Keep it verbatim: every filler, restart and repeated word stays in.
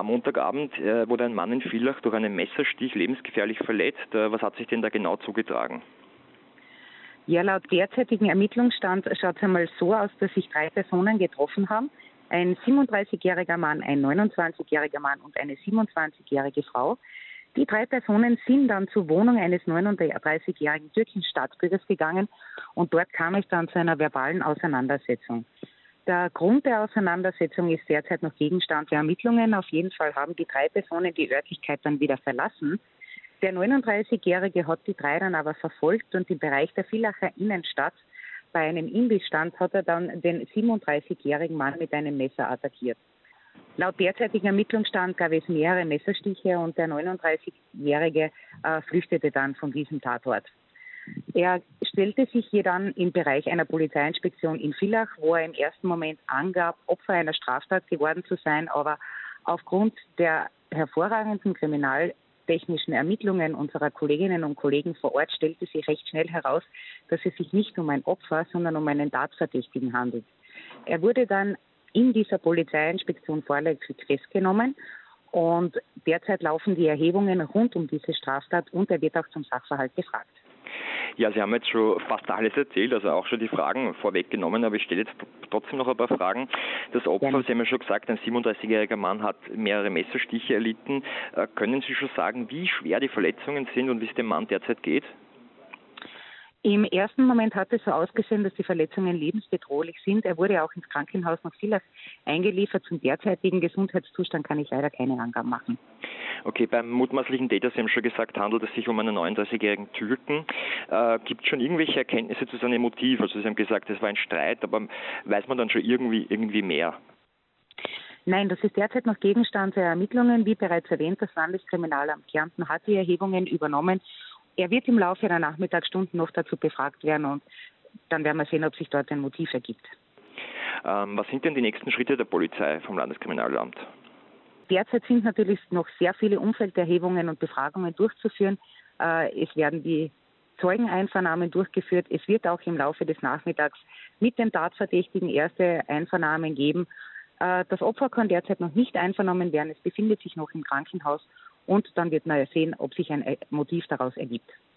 Am Montagabend äh, wurde ein Mann in Villach durch einen Messerstich lebensgefährlich verletzt. Äh, was hat sich denn da genau zugetragen? Ja, laut derzeitigem Ermittlungsstand schaut es einmal so aus, dass sich drei Personen getroffen haben. Ein siebenunddreißigjähriger Mann, ein neunundzwanzigjähriger Mann und eine siebenundzwanzigjährige Frau. Die drei Personen sind dann zur Wohnung eines neununddreißigjährigen türkischen Staatsbürgers gegangen und dort kam es dann zu einer verbalen Auseinandersetzung. Der Grund der Auseinandersetzung ist derzeit noch Gegenstand der Ermittlungen. Auf jeden Fall haben die drei Personen die Örtlichkeit dann wieder verlassen. Der neununddreißigjährige hat die drei dann aber verfolgt und im Bereich der Villacher Innenstadt bei einem Imbissstand hat er dann den siebenunddreißigjährigen Mann mit einem Messer attackiert. Laut derzeitigem Ermittlungsstand gab es mehrere Messerstiche und der neununddreißigjährige äh, flüchtete dann von diesem Tatort. Er stellte sich hier dann im Bereich einer Polizeiinspektion in Villach, wo er im ersten Moment angab, Opfer einer Straftat geworden zu sein, aber aufgrund der hervorragenden kriminaltechnischen Ermittlungen unserer Kolleginnen und Kollegen vor Ort stellte sich recht schnell heraus, dass es sich nicht um ein Opfer, sondern um einen Tatverdächtigen handelt. Er wurde dann in dieser Polizeiinspektion vorläufig festgenommen und derzeit laufen die Erhebungen rund um diese Straftat und er wird auch zum Sachverhalt befragt. Ja, Sie haben jetzt schon fast alles erzählt, also auch schon die Fragen vorweggenommen, aber ich stelle jetzt trotzdem noch ein paar Fragen. Das Opfer, ja. Sie haben ja schon gesagt, ein siebenunddreißigjähriger Mann hat mehrere Messerstiche erlitten. Äh, können Sie schon sagen, wie schwer die Verletzungen sind und wie es dem Mann derzeit geht? Im ersten Moment hat es so ausgesehen, dass die Verletzungen lebensbedrohlich sind. Er wurde auch ins Krankenhaus nach Villach eingeliefert. Zum derzeitigen Gesundheitszustand kann ich leider keine Angaben machen. Okay, beim mutmaßlichen Täter, Sie haben schon gesagt, handelt es sich um einen neununddreißigjährigen Türken. Äh, gibt es schon irgendwelche Erkenntnisse zu seinem Motiv? Also Sie haben gesagt, es war ein Streit, aber weiß man dann schon irgendwie, irgendwie mehr? Nein, das ist derzeit noch Gegenstand der Ermittlungen. Wie bereits erwähnt, das Landeskriminalamt Kärnten hat die Erhebungen übernommen. Er wird im Laufe der Nachmittagsstunden noch dazu befragt werden und dann werden wir sehen, ob sich dort ein Motiv ergibt. Ähm, was sind denn die nächsten Schritte der Polizei vom Landeskriminalamt? Derzeit sind natürlich noch sehr viele Umfelderhebungen und Befragungen durchzuführen. Äh, es werden die Zeugeneinvernahmen durchgeführt. Es wird auch im Laufe des Nachmittags mit dem Tatverdächtigen erste Einvernahmen geben. Äh, das Opfer kann derzeit noch nicht einvernommen werden. Es befindet sich noch im Krankenhaus. Und dann wird man sehen, ob sich ein Motiv daraus ergibt.